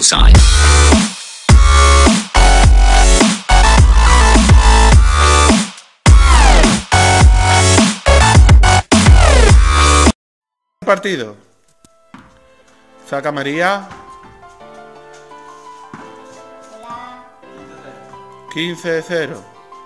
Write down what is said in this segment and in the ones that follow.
sign. Partido. Saca María. 15-0.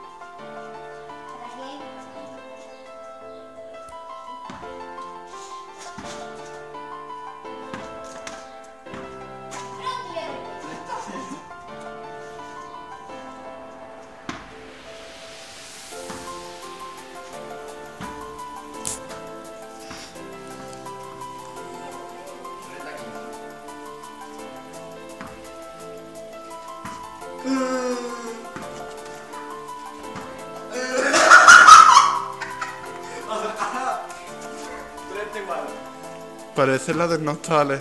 Parece la de Nostales.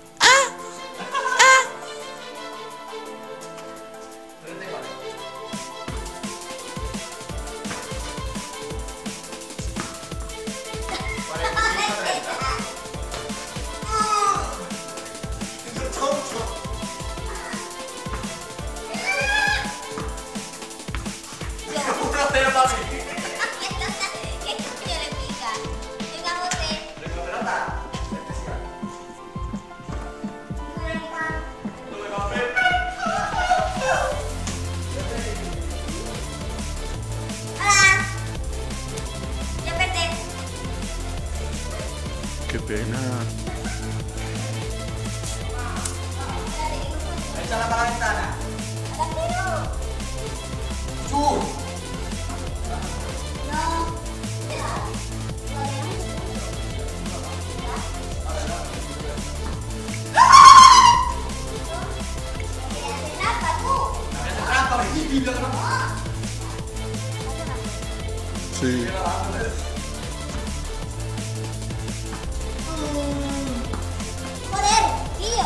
Qué pena. Échala para la ventana. ¡Chu! Sí. Joder, tío.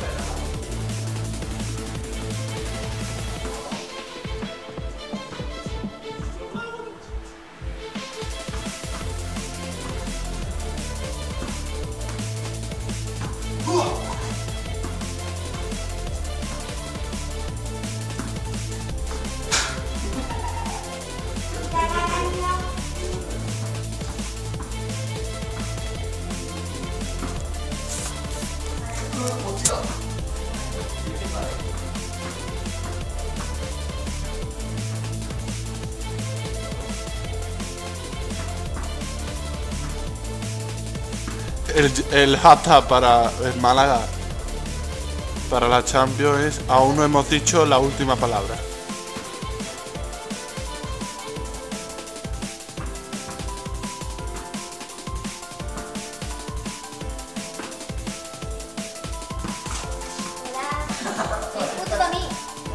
El hashtag para el Málaga para la Champions es aún no hemos dicho la última palabra. Escucha para mí.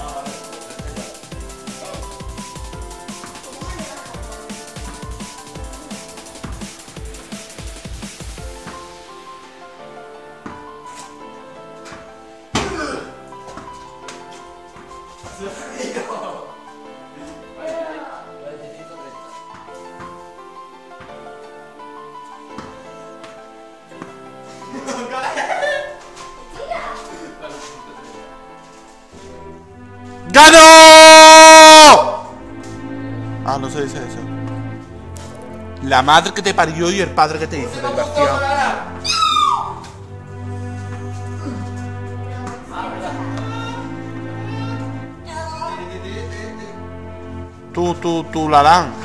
¡Ganó! Ah, no se dice eso. La madre que te parió y el padre que te hizo, desgraciado. Tú, la dan.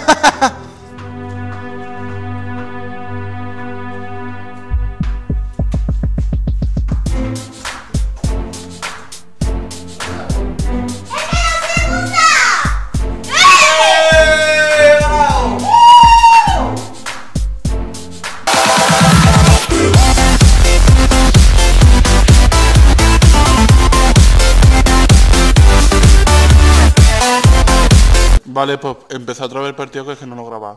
Vale, pues empezó otra vez el partido que es que no lo grababa.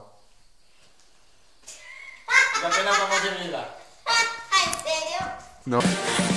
¿La pena cómo tiene vida? ¿En serio? No.